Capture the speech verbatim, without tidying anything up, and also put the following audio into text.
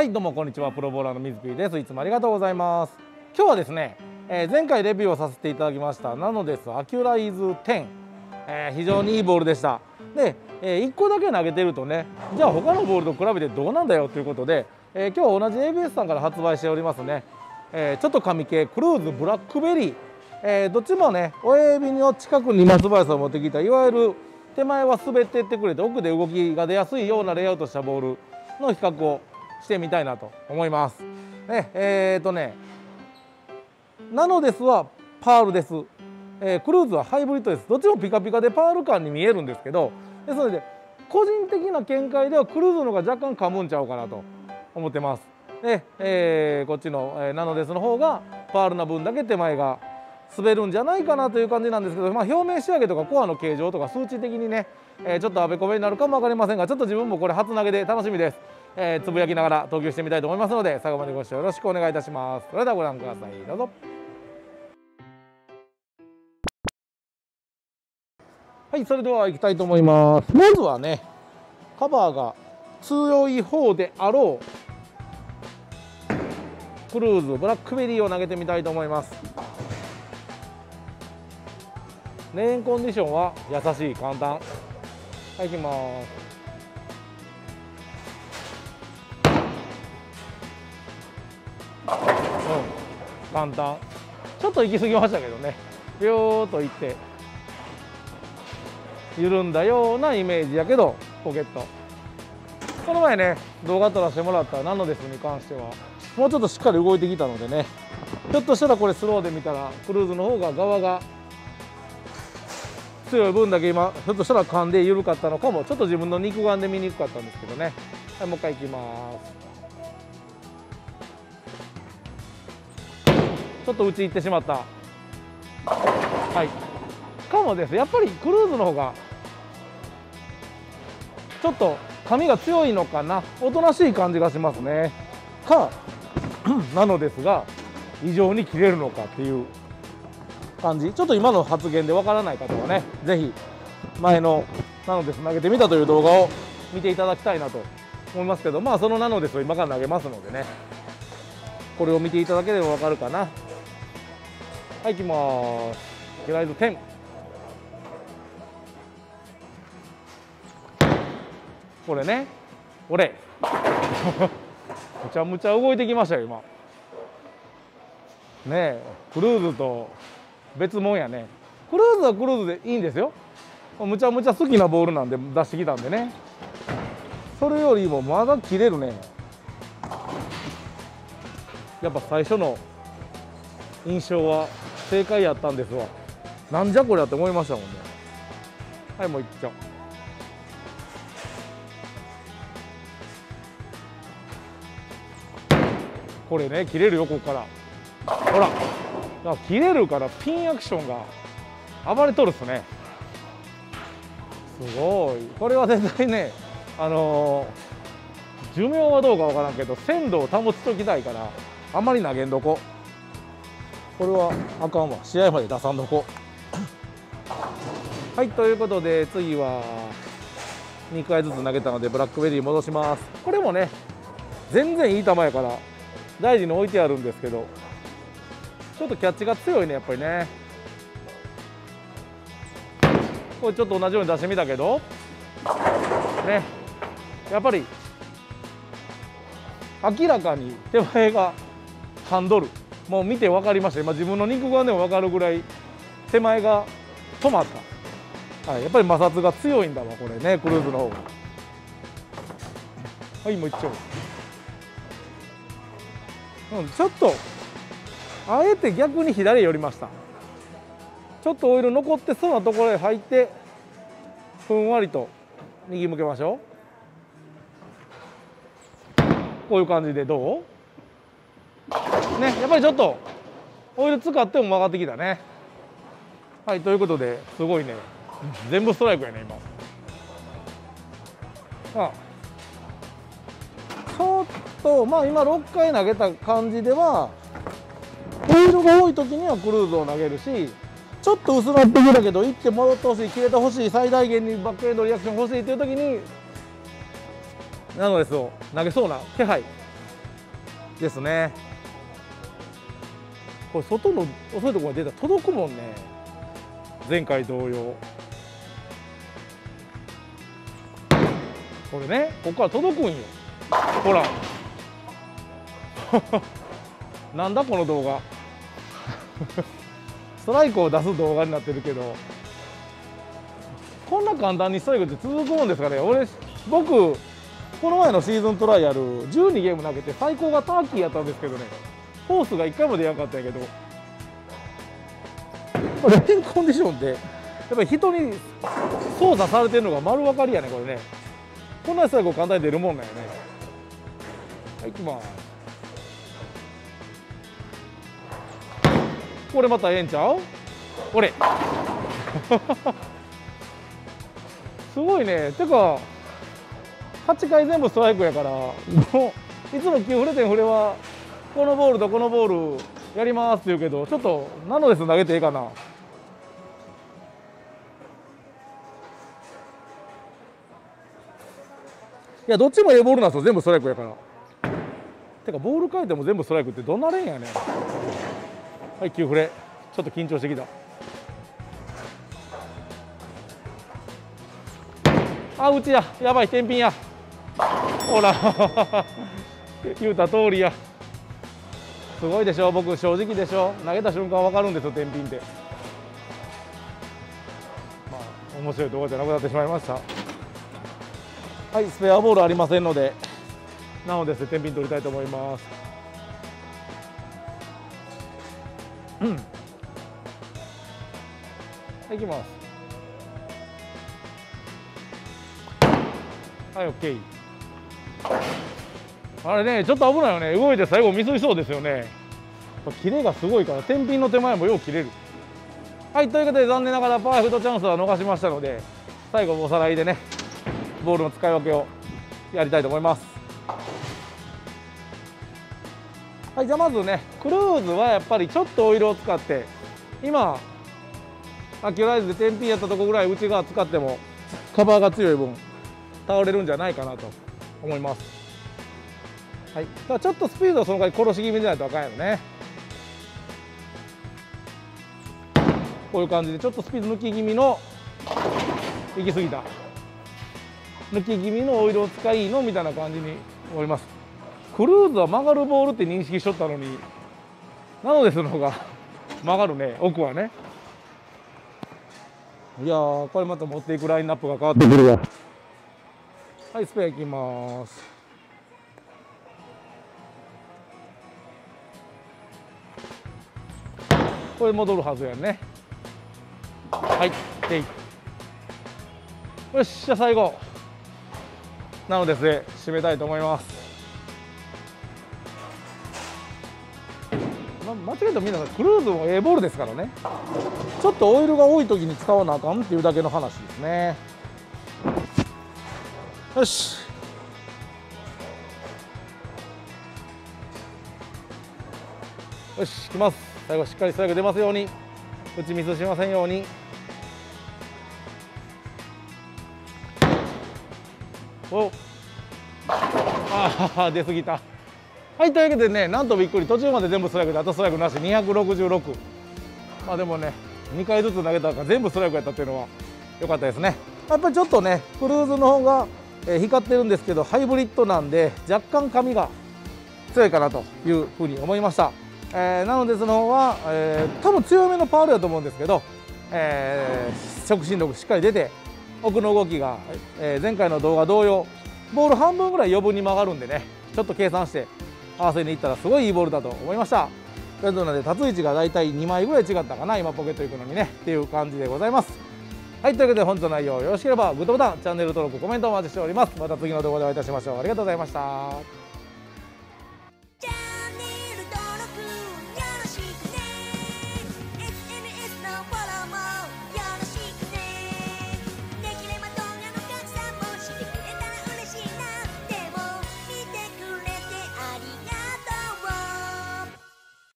はいどうもこんにちは、プロボーラーの水 P です。いつもありがとうございます。今日はですね、えー、前回レビューをさせていただきましたナノデスアキュライズテン、えー、非常にいいボールでした。で、えー、いっこだけ投げてるとね、じゃあ他のボールと比べてどうなんだよということで、えー、今日は同じ エービーエス さんから発売しておりますね、えー、ちょっと紙系クルーズブラックベリー、えー、どっちもね親指の近くに松林さんを持ってきた、いわゆる手前は滑っていってくれて奥で動きが出やすいようなレイアウトしたボールの比較をしてみたいなと思います。ね、えーとねナノデスはパールです、えー、クルーズはハイブリッドです。どっちもピカピカでパール感に見えるんですけど、ですので個人的な見解ではクルーズの方が若干噛むんちゃうかなと思ってます。で、えー、こっちの、えー、ナノデスの方がパールな分だけ手前が滑るんじゃないかなという感じなんですけど、まあ、表面仕上げとかコアの形状とか数値的にね、えー、ちょっとあべこべになるかも分かりませんが、ちょっと自分もこれ初投げで楽しみです。えー、つぶやきながら投球してみたいと思いますので、最後までご視聴よろしくお願いいたします。それではご覧ください、どうぞ。はい、それでは行きたいと思います。まずはねカバーが強い方であろうクルーズブラックベリーを投げてみたいと思います。レーンコンディションは優しい、簡単。はい、行きます。うん、簡単。ちょっと行き過ぎましたけどね、ビョーっといって緩んだようなイメージやけどポケット。この前ね動画撮らせてもらったナノデスに関してはもうちょっとしっかり動いてきたのでね、ひょっとしたらこれスローで見たらクルーズの方が側が強い分だけ今ひょっとしたら噛んで緩かったのかも。ちょっと自分の肉眼で見にくかったんですけどね。はい、もう一回いきます。ちょっと内行ってしまった。はいかもです。やっぱりクルーズの方がちょっと髪が強いのかな、おとなしい感じがしますね。かなのですが異常に切れるのかっていう感じ。ちょっと今の発言でわからない方はね、ぜひ前のナノデス投げてみたという動画を見ていただきたいなと思いますけど、まあそのナノデスを今から投げますのでね、これを見ていただければわかるかな。はい、いきます。アキュライズテン。これね、これむちゃむちゃ動いてきましたよ今。ねえ、クルーズと別物やね。クルーズはクルーズでいいんですよ。むちゃむちゃ好きなボールなんで出してきたんでね。それよりもまだ切れるね。やっぱ最初の印象は正解やったんですわ。なんじゃこりゃって思いましたもんね。はい、もういっちゃう。これね切れるよ、ここからほら。だから切れるからピンアクションが暴れとるっすね。すごい。これは絶対ね、あのー、寿命はどうかわからんけど鮮度を保ちときたいからあんまり投げんどこ。これはあかんわ、試合まで出さんどこはい、ということで次はにかいずつ投げたのでブラックベリー戻します。これもね全然いい球やから大事に置いてあるんですけど、ちょっとキャッチが強いねやっぱりね。これちょっと同じように出してみたけどね、やっぱり明らかに手前が噛んどる。もう見て分かりました。今自分の肉眼でも分かるぐらい手前が止まった、はい、やっぱり摩擦が強いんだわこれね、クルーズの方が。はい、もう一丁。うん、ちょっとあえて逆に左へ寄りました。ちょっとオイル残ってそうなところへ入ってふんわりと右向けましょう。こういう感じでどうね、やっぱりちょっとオイル使っても曲がってきたね。はい、ということですごいね全部ストライクやね今。あちょっとまあ今ろっかい投げた感じではオイルが多い時にはクルーズを投げるし、ちょっと薄なってきたけど行って戻ってほしい、切れてほしい、最大限にバックエンドリアクション欲しいという時にナノデスを投げそうな気配ですね。これ外の遅いところに出たら届くもんね、前回同様。これね、ここから届くんよ、ほらなんだこの動画ストライクを出す動画になってるけど、こんな簡単にストライクって続くもんですかね。俺僕この前のシーズントライアルじゅうにゲーム投げて最高がターキーやったんですけどね、コースがいっかいも出なかったんやけど、レーンコンディションってやっぱり人に操作されてるのが丸分かりやね。これね、こんなストライクを簡単に出るもんなんやね。はい、行きます。これまたええんちゃう？これすごいね。てかはちかい全部ストライクやから、もういつもきゅうフレ点フレはこのボールとこのボールやりますって言うけど、ちょっとナノデス投げていいかな。いや、どっちもええボールなんですよ、全部ストライクやから。てかボール変えても全部ストライクってどんなレーンやねん。はい、きゅうフレ。ちょっと緊張してきた。あ、うちや、やばい、天品や。ほら言うた通りや。すごいでしょ、僕正直でしょ。投げた瞬間分かるんですよ、天品って。まあ面白い動画じゃなくなってしまいました。はい、スペアボールありませんので、なので天品取りたいと思います。うん、はい、いきます。はい、オッケー。あれね、ちょっと危ないよね。動いて最後ミスりそうですよね。キレがすごいから天品の手前もよう切れる。はい、ということで残念ながらパーフェクトチャンスは逃しましたので、最後おさらいでね、ボールの使い分けをやりたいと思います。はい、じゃあまずね、クルーズはやっぱりちょっとオイルを使って、今アキュライズで天品やったとこぐらい内側使ってもカバーが強い分倒れるんじゃないかなと思います。はい、ただちょっとスピードをその代わり殺し気味じゃないとあかんやろね。こういう感じでちょっとスピード抜き気味の、行き過ぎた、抜き気味のオイルを使いのみたいな感じに思います。クルーズは曲がるボールって認識しとったのに、なのでその方が曲がるね、奥はね。いやー、これまた持っていくラインナップが変わってくるわ。はい、スペアいきます。これ戻るはずやね。はい、でい。よし、じゃあ最後なのでですね、締めたいと思います。ま、間違えたらみんなクルーズもええボールですからね。ちょっとオイルが多い時に使わなあかんっていうだけの話ですね。よし、よし、いきます。最後しっかりストライク出ますように、打ちミスしませんように。お、ああ出過ぎた。はい、というわけでね、なんとびっくり、途中まで全部ストライクであとストライクなしにひゃくろくじゅうろく。まあでもね、にかいずつ投げたから全部ストライクやったっていうのは良かったですね。やっぱりちょっとね、クルーズの方が、えー、光ってるんですけど、ハイブリッドなんで若干髪が強いかなというふうに思いました。えー、なのでその方は、えー、多分強めのパワールだと思うんですけど、えー、直進力しっかり出て、奥の動きが、えー、前回の動画同様ボール半分ぐらい余分に曲がるんでね、ちょっと計算して合わせにいったらすごいいいボールだと思いました。ということで立つ位置がだいたいにまいぐらい違ったかな、今ポケット行くのにねっていう感じでございます。はい、というわけで本日の内容よろしければグッドボタン、チャンネル登録、コメントお待ちしております。また次の動画でお会いいたしましょう。ありがとうございました。